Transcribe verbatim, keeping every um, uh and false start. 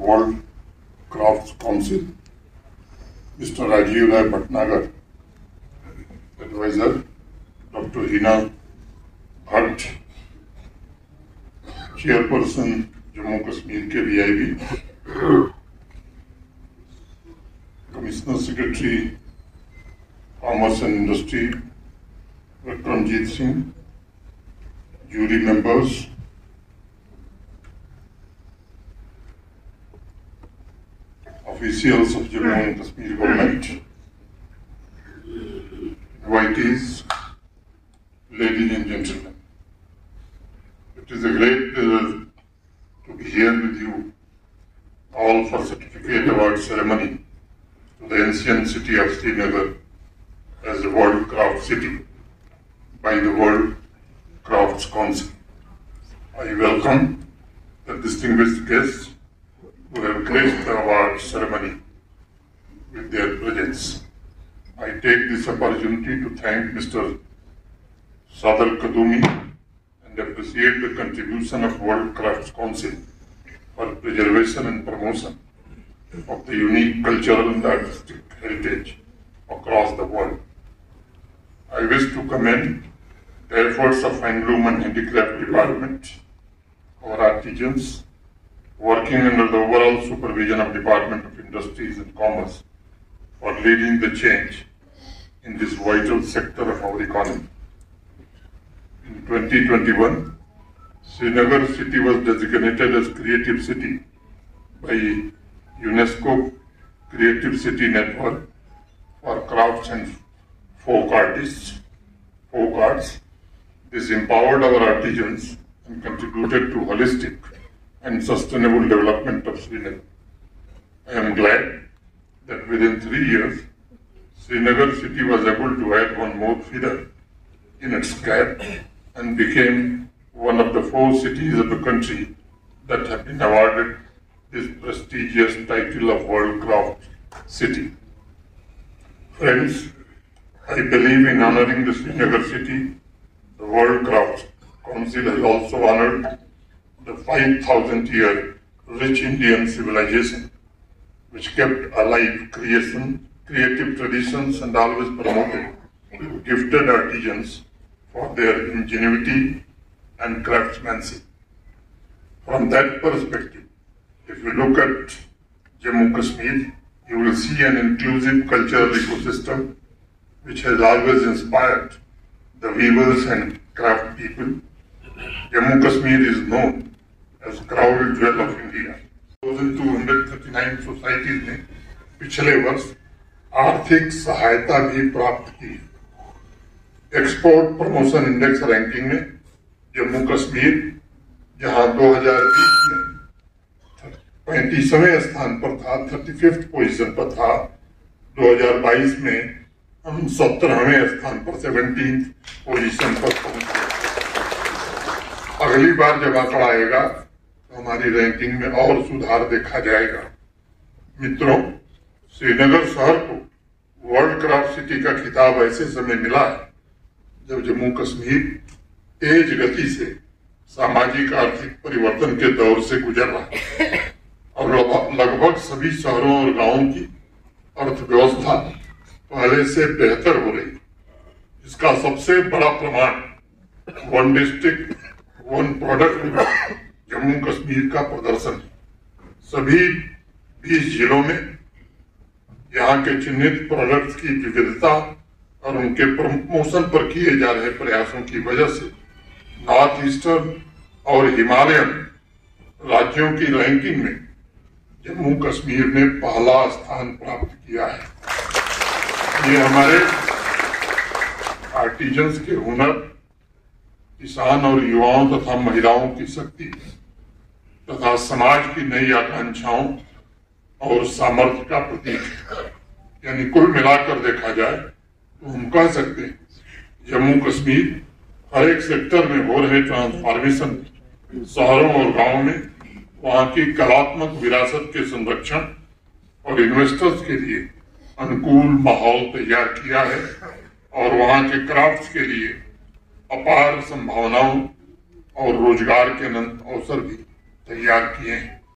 World Crafts Council, Mister Rajiv Rai Bhatnagar, Advisor, Doctor Hina Bhatt, Chairperson Jammu Kashmir के V I B, Commissioner Secretary Commerce and Industry Vikramjit Singh, jury members, officials of Jammu and Kashmir government, invitees, ladies and gentlemen. It is a great pleasure to be here with you all for certificate award ceremony to the ancient city of Srinagar as a World Craft City by the World Crafts Council. I welcome the distinguished guests who have graced the award ceremony with their presence. I take this opportunity to thank Mister Sadal Kadumi and appreciate the contribution of World Crafts Council for preservation and promotion of the unique cultural and artistic heritage across the world. I wish to commend the efforts of Handloom and Handicraft Department, our artisans, working under the overall supervision of Department of Industries and Commerce for leading the change in this vital sector of our economy. In twenty twenty-one, Srinagar city was designated as Creative City by UNESCO Creative City Network for crafts and folk artists, folk arts. This empowered our artisans and contributed to holistic and sustainable development of Srinagar. I am glad that within three years, Srinagar city was able to add one more feather in its cap and became one of the four cities of the country that have been awarded this prestigious title of World Craft City. Friends, I believe in honoring the Srinagar city. The World Craft Council has also honored the five thousand year rich Indian civilization, which kept alive creation, creative traditions and always promoted gifted artisans for their ingenuity and craftsmanship. From that perspective, if you look at Jammu Kashmir, you will see an inclusive cultural ecosystem which has always inspired the weavers and craft people. Jammu Kashmir is known as crown jewel of India. two thousand two hundred thirty-nine societies ने पिछले वर्ष आर्थिक सहायता भी प्राप्त की। Export promotion index ranking में जम्मू कश्मीर, जहां दो हज़ार बीस में पैंतीसवें स्थान पर था, थर्टी फिफ्थ पोजिशन पर था, दो हज़ार बाईस में हम सत्रहवें स्थान पर सेवनटीन पोजीशन पर पहुंचे। अगली बार जब आंकड़ा आएगा तो हमारी रैंकिंग में और सुधार देखा जाएगा। मित्रों, श्रीनगर शहर को वर्ल्ड क्राफ्ट सिटी का खिताब ऐसे समय मिला है जब जम्मू कश्मीर तेज गति से सामाजिक आर्थिक परिवर्तन के दौर से गुजर रहा है और लगभग सभी शहरों और गांवों की अर्थव्यवस्था पहले से बेहतर हो रही। इसका सबसे बड़ा प्रमाण one district one product Jammu Kashmir का प्रदर्शन है। सभी बीस जिलों में यहाँ के चिन्हित प्रोडक्ट्स की विविधता और उनके प्रमोशन पर किए जा रहे प्रयासों की वजह से नॉर्थ ईस्टर्न और हिमालयन राज्यों की रैंकिंग में जम्मू कश्मीर ने पहला स्थान प्राप्त किया है। ये हमारे आर्टिजन्स के हुनर, किसान और युवाओं तथा महिलाओं की शक्ति तथा समाज की नई आकांक्षाओं और सामर्थ्य का प्रतीक है। यानी कुल मिलाकर देखा जाए तो हम कह सकते हैं जम्मू कश्मीर हर एक सेक्टर में हो रहे ट्रांसफॉर्मेशन, शहरों और गांवों में वहां की कलात्मक विरासत के संरक्षण और इन्वेस्टर्स के लिए अनुकूल माहौल तैयार किया है और वहां के क्राफ्ट्स के लिए अपार संभावनाओं और रोजगार के अनंत अवसर भी तैयार किए हैं।